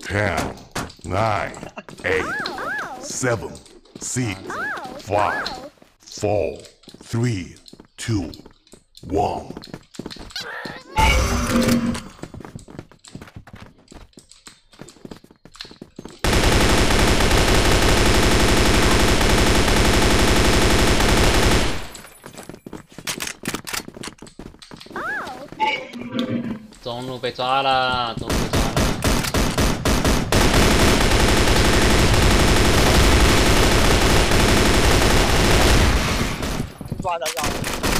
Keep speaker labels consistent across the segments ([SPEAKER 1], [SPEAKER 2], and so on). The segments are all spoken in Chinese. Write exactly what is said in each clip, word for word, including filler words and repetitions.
[SPEAKER 1] ten, nine, eight, seven, six, five, four, three, two, one.
[SPEAKER 2] 中路被抓了，中路被抓了。
[SPEAKER 3] 抓得上。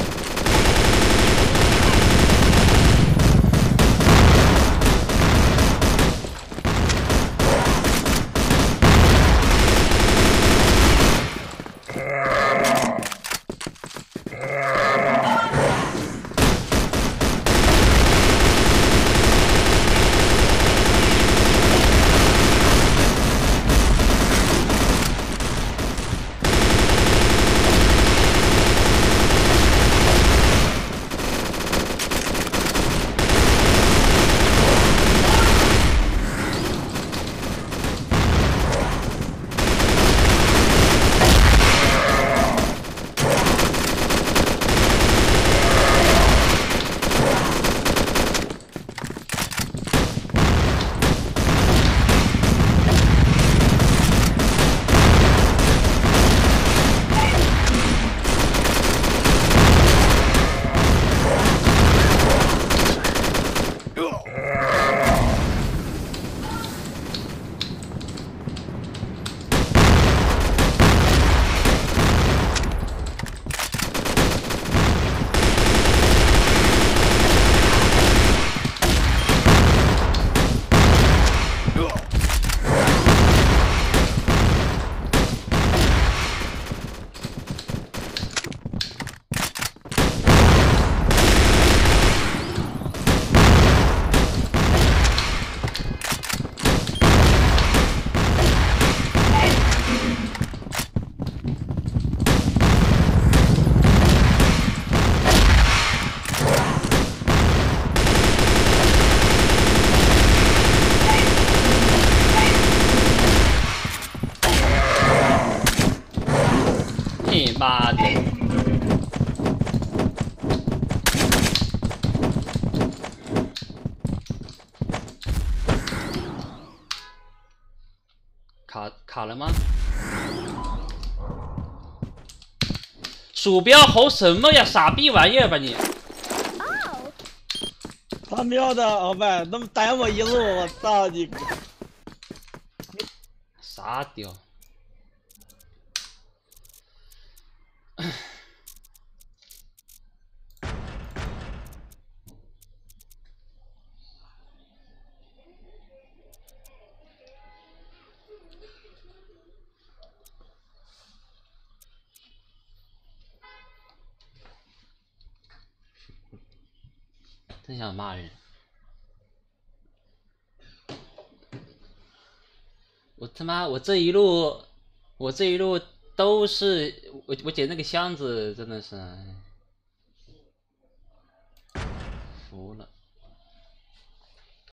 [SPEAKER 2] 你妈的！卡卡了吗？鼠标猴什么呀？傻逼玩意儿吧你！
[SPEAKER 3] 他喵的，老板，那么逮我一路，我操你！
[SPEAKER 2] 傻屌！真想骂人！我他妈，我这一路，我这一路都是我我捡那个箱子，真的是服了。